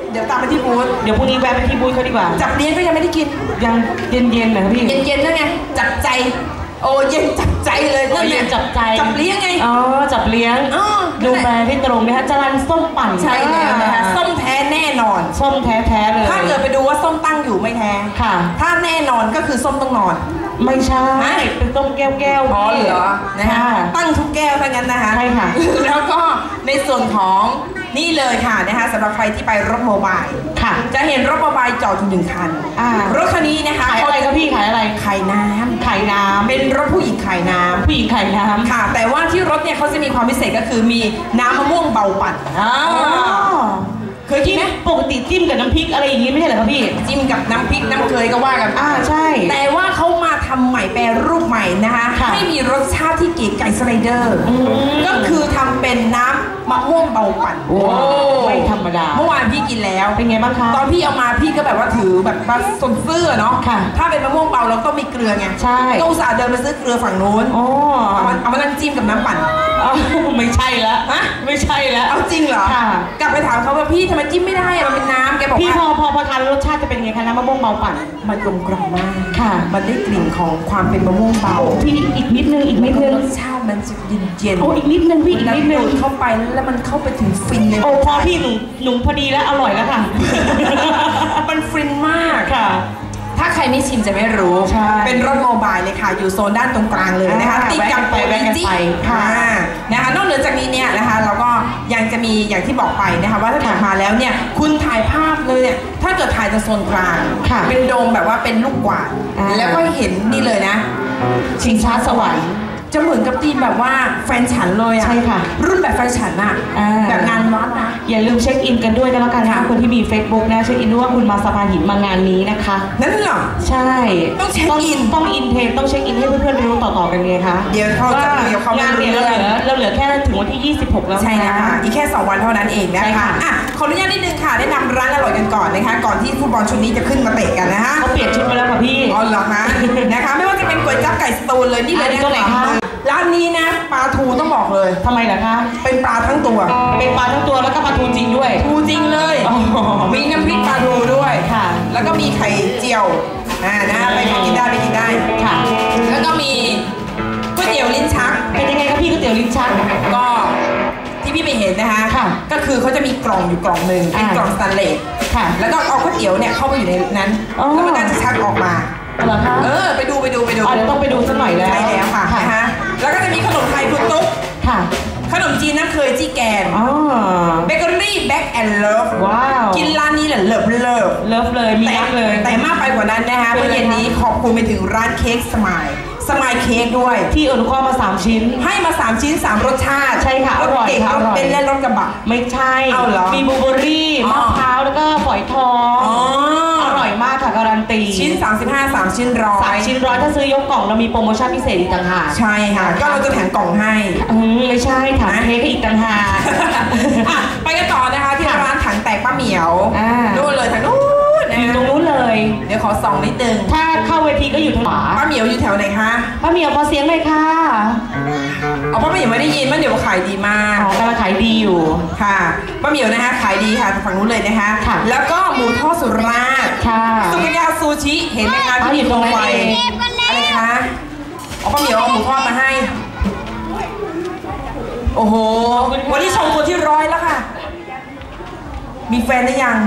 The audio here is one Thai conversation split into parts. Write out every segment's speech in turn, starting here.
เดี๋ยวตามไปที่บูธเดี๋ยวพรุ่งนี้แวะไปที่บูธเขาดีกว่าจับเลี้ยงก็ยังไม่ได้กินยังเย็นๆนะพี่เย็นๆนั่นไงจับใจโอ้เย็นจับใจเลยนั่นแหละจับใจจับเลี้ยงไงอ๋อจับเลี้ยงดูแบรนด์ที่ตรงนะคะจรัญส้มปั่นใช่แล้วนะคะส้มแท้แน่นอนส้มแท้ๆเลยถ้าเกิดไปดูว่าส้มตั้งอยู่ไม่แท้ค่ะถ้าแน่นอนก็คือส้มต้องนอนไม่ใช่เป็นส้มแก้วอ๋อเหรอนะคะตั้งทุกแก้วทั้งนั้นนะคะใช่ค่ะแล้วก็ในส่วนของนี่เลยค่ะนะคะสำหรับใครที่ไปรถโมบายค่ะจะเห็นรถโมบายจอดอยู่1 คันรถคันนี้นะคะขายอะไรครับพี่ขายอะไรขายน้ำเป็นรถผู้หญิงขายน้ำผู้หญิงขายน้ำค่ะแต่ว่าที่รถเนี่ยเขาจะมีความพิเศษก็คือมีน้ำมะม่วงเบาปั่นเคยกินไหมปกติจิ้มกับน้ำพริกอะไรอย่างนี้ไม่ใช่เหรอครับพี่จิ้มกับน้ำพริกน้ำเคยก็ว่ากันใช่แต่ว่าเขามาทำใหม่แปรรูปใหม่นะคะให้มีรสชาติที่เก๋ไก่สไลเดอร์ก็คือทำเป็นน้ำมะม่วงเบาปั่นโอ้ไม่ธรรมดาเมื่อวานพี่กินแล้วเป็นไงบ้างคะตอนพี่เอามาพี่ก็แบบว่าถือแบบมาสนเสื้อเนาะถ้าเป็นมะม่วงเบาเราต้องมีเกลือไงใช่ก็อุตส่าห์เดินไปซื้อเกลือฝั่งนู้นเอามานั่งจิ้มกับน้ำปั่นไม่ใช่แล้วไม่ใช่แล้วเอาจริงเหรอกลับไปถามเขาว่าพี่ทำไมจิ้มไม่ได้มันเป็นน้ำแกบอกว่าพี่พอทานรสชาติจะเป็นไงคะน้ำมะม่วงเบาปั่นมันกลมกล่อมมากค่ะมันได้กลิ่นของความเป็นมะม่วงเบาพี่อีกนิดนึงรสชาติมันจะเย็นโอ้อีกนิดนึงพี่อีกนิดนึงเข้าไปแล้วมันเข้าไปถึงฟินเลยโอ้พอพี่หนุ่มพอดีแล้วอร่อยแล้วค่ะมันฟินมากค่ะถ้าใครไม่ชิมจะไม่รู้เป็นรถโมบายเลยค่ะอยู่โซนด้านตรงกลางเลยนะคะติดกับโปรลิจิค่ะนะคะนอกเหนือจากนี้เนี่ยนะคะเราก็ยังจะมีอย่างที่บอกไปนะคะว่าถ้าเกิดมาแล้วเนี่ยคุณถ่ายภาพเลยเนี่ยถ้าเกิดถ่ายจากโซนกลางเป็นโดมแบบว่าเป็นลูกกวาดแล้วก็เห็นนี่เลยนะชิงช้าสวรรค์จะเหมือนกับทีมแบบว่าแฟนฉันเลยอ่ะใช่ค่ะรุ่นแบบแฟนฉันอ่ะแบบงานวัดนะอย่าลืมเช็คอินกันด้วยกันแล้วกันค่ะคนที่มี Facebook นะเช็คอินด้วยว่าคุณมาสะพานหินมางานนี้นะคะนั่นเหรอใช่ต้องเช็คอินต้องอินเทนต้องเช็คอินให้เพื่อนๆรู้ต่อๆกันไงคะเดี๋ยวเขาจะงานเนี่ยเราเหลือแค่ถึงวันที่26แล้วใช่นะคะอีกแค่2 วันเท่านั้นเองนะคะขออนุญาตนิดนึงค่ะแนะนำร้านอร่อยกันก่อนนะคะก่อนที่ฟุตบอลชุดนี้จะขึ้นมาเตะกันนะคะเขาเปลี่ยนชุดมาแล้วค่ะพี่อ๋อเหรอคะนะคะไม่ว่าจะเป็นก๋วยจั๊บไก่สตูนเลยนี่เลยนะคะร้านนี้นะปลาทูต้องบอกเลยทำไมล่ะคะเป็นปลาทั้งตัวเป็นปลาทั้งตัวแล้วก็ปลาทูจริงด้วยทูจริงเลยมีน้ำพริกปลาทูด้วยค่ะแล้วก็มีไข่เจียวนะไปกินได้ค่ะแล้วก็มีก๋วยเตี๋ยวลิ้นชักเป็นยังไงครับพี่ก๋วยเตี๋ยวลิ้นชักก็ที่พี่ไปเห็นนะคะก็คือเขาจะมีกล่องอยู่กล่องหนึ่งเป็นกล่องสแตนเลสแล้วก็เอาก๋วยเตี๋ยวเนี่ยเข้าไปอยู่ในนั้นแล้วมันก็จะชักออกมาเหรอคะไปดูเดี๋ยวต้องไปดูสักหน่อยแล้วใช่แล้วค่ะนะคะแล้วก็จะมีขนมไทยคุณตุ๊กค่ะขนมจีนน้ำเคยจี้แกนเบเกอรี่แบ็กแอนด์เลิฟว้าวกินร้านนี้แหละเลิฟเลยมีนักเลยแต่มากไปกว่านั้นนะคะเมื่อเย็นนี้ขอบคุณไปถึงร้านเค้กสมายเค้กด้วยที่อนุเคราะห์มา3 ชิ้นให้มา3 ชิ้น3 รสชาติใช่ค่ะอร่อยค่ะรสเป็นและรสกระบะไม่ใช่มีบลูเบอร์รี่มะพร้าวแล้วก็ฝอยทองอร่อยมากค่ะการันตีชิ้น35 3 ชิ้น100 3 ชิ้น 100ถ้าซื้อยกกล่องเรามีโปรโมชั่นพิเศษอีกต่างหากใช่ค่ะก็เราจะแถมกล่องให้ไม่ใช่แถมเค้กอีกต่างหากไปกันต่อนะคะที่ร้านถังแตกป้าเหมียวนู่นเลยทางนู้นอยู่ตรงนู้นเลยเดี๋ยวขอส่องนิดนึงถ้าเข้าเวทีก็อยู่ทางขวาป้าเหมียวอยู่แถวไหนคะป้าเหมียวขอเสียงหน่อยค่ะป้าเหมียวไม่ได้ยินป้าเหมียวขายดีมากกำลังขายดีอยู่ค่ะป้าเหมียวนะคะขายดีค่ะฝั่งนู้นเลยนะคะแล้วก็หมูทอดสุราษฎร์สุกัญญาซูชิเห็นไหมคะที่อยู่ตรงไหนอะไรคะป้าเหมียวเอาหมูทอดมาให้โอ้โหวันนี้ชมคนที่100แล้วค่ะมีแฟนหรือยัง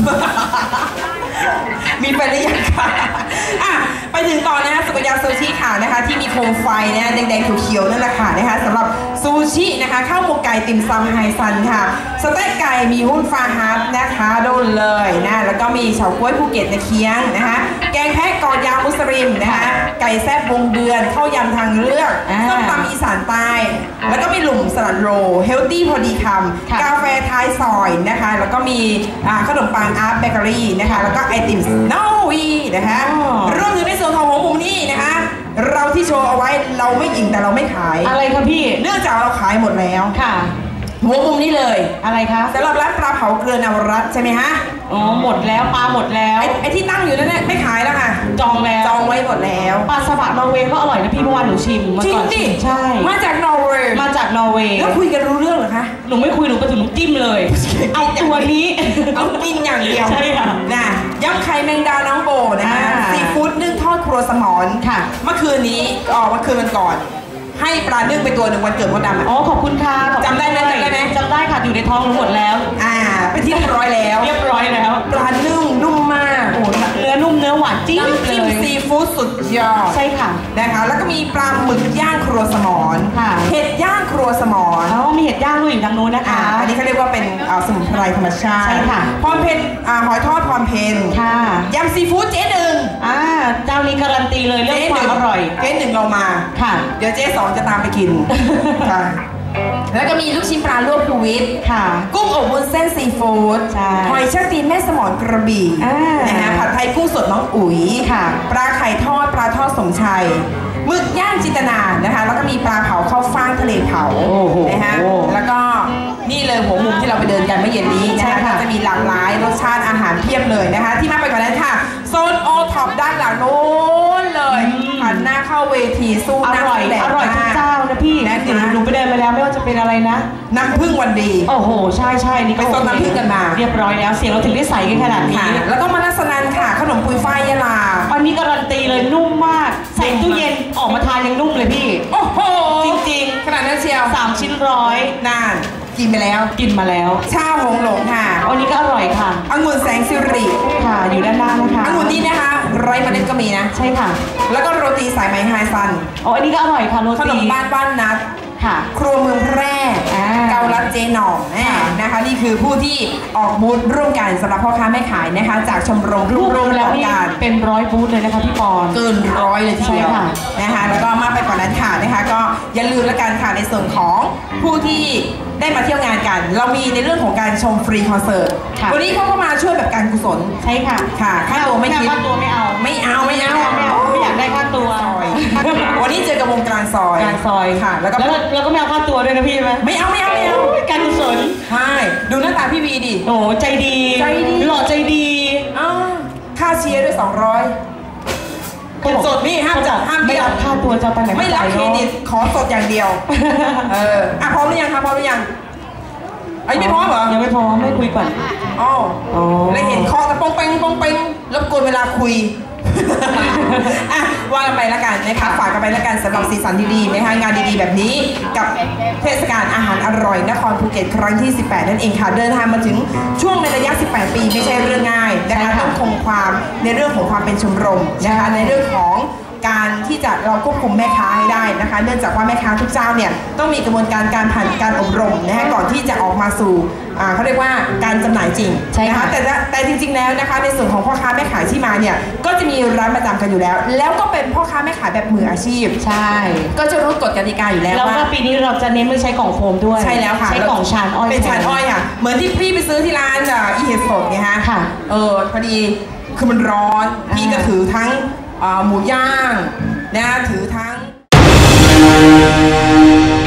มีแฟนหรือยังค่ะไปถึงต่อนะคะสุกัญญาซูชิค่ะนะคะที่มีโคมไฟนะแดงๆเขียวๆนั่นแหละค่ะนะคะสำหรับซูชินะคะข้าวหมกไก่ติ่มซำไฮซันค่ะสเต็กไก่มีหุ้นฟาฮัทนะคะโดนเลยนะแล้วก็มีเฉาก๊วยภูเก็ตในเคียงนะคะแกงแพะกอดยาวมุสลิมนะคะไก่แซ่บวงเดือนข้าวยำทางเลือกส้มตำอีสานใต้แล้วก็มีหลุมสลัดโรเฮลตี้พอดีคำกาแฟท้ายซอยนะคะแล้วก็มีขนมปังอาร์ตเบเกอรี่นะคะแล้วก็ไอติมโนวีนะคะรวมถึงในส่วนของหัวมุมนี่นะคะเราที่โชว์เอาไว้เราไม่ยิงแต่เราไม่ขายอะไรคะพี่เนื่องจากเราขายหมดแล้วค่ะหัวมุมนี้เลยอะไรคะสำหรับร้านปลาเผาเกลือนวรัตน์ใช่ไหมฮะอ๋อหมดแล้วปลาหมดแล้วไอ้ที่ตั้งอยู่นั่นเนี่ยไม่ขายแล้วค่ะจองแล้วจองไว้หมดแล้วปลาสบัดนอร์เวย์ก็อร่อยนะพี่เมื่อวานหนูชิมมาจริงก่อนดิใช่มาจากนอร์เวย์มาจากนอร์เวย์แล้วคุยกันรู้เรื่องเหรอคะหนูไม่คุยหนูไปถึงหนูจิ้มเลย เอาตัวนี้เอากินอย่างเดียวใช่ค่ะนะยำไข่แมงดาน้องโบนะคะอ่าซีฟู้ดนึ่งทอดครัวสมรค่ะเมื่อคืนนี้เมื่อคืนวันก่อน ให้ปลานึ่งไปตัวหนึ่งวันเกิดมดดำอ่ะอ๋อขอบคุณค่ะขอบคุณจำได้ไหมจำได้ไหมจำได้ค่ะอยู่ในท้องหนูหมดแล้วไปนที่เรียบร้อยแล้วเรียบร้อยแล้วปลานึ่งนุ่มมากโอ้โหเนื้อนุ่มเนื้อหวานจี๊ดน้ำเลจิ้มยซีฟู้ดสุดยอดใช่ค่ะนะคะแล้วก็มีปลาหมึกย่างครัวสมรค่ะเห็ดย่างครัวสมรอ๋อมีเห็ดย่างด้วยอยู่ทางโน้นนะคะอันนี้เขาเรียกว่าเป็นสมุนไพรธรรมชาติใช่ค่ะพรเพนหอยทอดพรเพนค่ะยำซีฟู้ดเจ๊หนึ่งเจ้านี้การันตีเลยเรื่องความอร่อยเจ๊หนึ่งเรามาค่ะเดี๋ยวเจ๊สองจะตามไปกิน ค่ะแล้วก็มีลูกชิ้นปลาลวกภูวิทย์ค่ะกุ้งอบวุ้นเส้นซีฟู้ดใช่หอยเชลล์ตีนแม่สมอนกระบี่ นะคะผัดไทยกุ้งสดน้องอุ๋ยค่ะปลาไข่ทอดปลาทอดสมชัยหมึกย่างจินตนานะคะแล้วก็มีปลาเผาข้าวฟ่างทะเลเผาโอ้โหนะคะแล้วก็นี่เลยหัวมุมที่เราไปเดินกันเมื่อเย็นนี้นะใช่คะค่ะก็จะมีหลากหลายรสชาติอาหารเพียบเลยนะคะ ที่มากไปกว่านั้นค่ะโซนโอท็อปด้านหลังโน้นเลยหันหน้าเข้าเวทีสู้อหน้าร่อยแดดอร่อยทุกเจ้านะพี่นะคะหนูไปเดินมาแล้วไม่ว่าจะเป็นอะไรนะน้ำพึ่งวันดีโอ้โห ใช่ใช่นี่ก็ไปซดน้ำผึ้งกันมาเรียบร้อยแล้ว เสียงเราถึงได้ใสกันขนาดนี้ค่ะแล้วก็มานัสนันค่ะ ขนมปุยฝ้ายยะลาอันนี้การันตีเลยนุ่มมาก ใส่ตู้เย็นออกมาทานยังนุ่มเลยพี่โอ้โหจริงขนาดนั้นเชียวๆ3 ชิ้นร้อยนานกินไปแล้วกินมาแล้วชาหงหลงค่ะอันนี้ก็อร่อยค่ะองุ่นแสงสิริค่ะอยู่ด้านหน้านะคะองุ่นนี่นะคะไร้เมล็ดก็มีนะใช่ค่ะแล้วก็โรตีสายไหมไฮซันอ๋ออันนี้ก็อร่อยค่ะโรขนตีมบ้านบ้านนัดค่ะครัวเมืองแพร่ เกาลัดเจหน่องนะคะนี่คือผู้ที่ออกบูธร่วมกันสำหรับพ่อค้าแม่ขายนะคะ จากชมรมรวมร่วมแล้วต่อนี่การเป็น100 บูธเลยนะคะพี่ปอนเกินร้อยเลยทีเดียวใช่ค่ะนะคะแล้วก็มากไปกว่านั้นค่ะนะคะก็อย่าลืมละกันค่ะในส่วนของผู้ที่ได้มาเที่ยวงานกัน เรามีในเรื่องของการชมฟรีคอนเสิร์ตค่ะวันนี้เขาก็มาช่วยแบบการกุศลใช่ค่ะค่ะค่าตัวไม่คิดค่าตัวไม่เอาไม่เอาไม่เอาไม่อยากได้ค่าตัวซอยวันนี้เจอกับวงกลางซอยการซอยค่ะ แล้วก็แล้วก็ไม่เอาค่าตัวด้วยนะพี่ไหมไม่เอาไม่เอาไม่เอาการกุศลใช่ดูหน้าตาพี่วีดิโอ้ใจดีใจดีหล่อใจดีอ้าวค่าเชียร์ด้วย200เงินสดนี่ห้ามจัดห้ามไม่เดียวรับค่าตัวจะไปไหนไม่รับเครดิตขอสดอย่างเดียว พร้อมหรือยังคะพร้อมหรือยังไอ้ยไม่พร้อมเหรอยังไม่พร้อมไม่คุยก่อนอ๋ออ๋อแล้วเห็นเคอกันปองเปงปองเปงรบกวนเวลาคุย อ่ะว่ากันไปแล้วกันนะคะฝากกันไปแล้วกันสำหรับสีสันดีๆนะคะงานดีๆแบบนี้กับเทศกาลอาหารอร่อยนครภูเก็ตครั้งที่ 18 นั่นเองค่ะเดินทางมาถึงช่วงในระยะ 18 ปีไม่ใช่เรื่องง่ายนะคะต้องคงความในเรื่องของความเป็นชมรมนะคะในเรื่องของการที่จะเราควบคุมแม่ค้าให้ได้นะคะเนื่องจากว่าแม่ค้าทุกเจ้าเนี่ยต้องมีกระบวนการผ่านการอบรมนะคะก่อนที่จะออกมาสู่เขาเรียกว่าการจำหน่ายจริงใช่นะค่ะคะแต่จริงๆแล้วนะคะในส่วนของพ่อค้าแม่ขายที่มาเนี่ยก็จะมีร้านประจำกันอยู่แล้ว แล้วก็เป็นพ่อค้าแม่ขายแบบมืออาชีพใช่ก็จะรู้กฎกติกาอยู่แล้วแล้วก็ว่าปีนี้เราจะเน้นไม่ใช้กล่องโฟมด้วยใช่แล้วค่ะใช้กล่องชานอ้อยเป็นชานอ้อยค่ะเหมือนที่พี่ไปซื้อที่ร้านอีเฮดสดไงฮะค่ะพอดีคือมันร้อนพี่ก็ถือทั้งหมูย่างนะถือทั้ง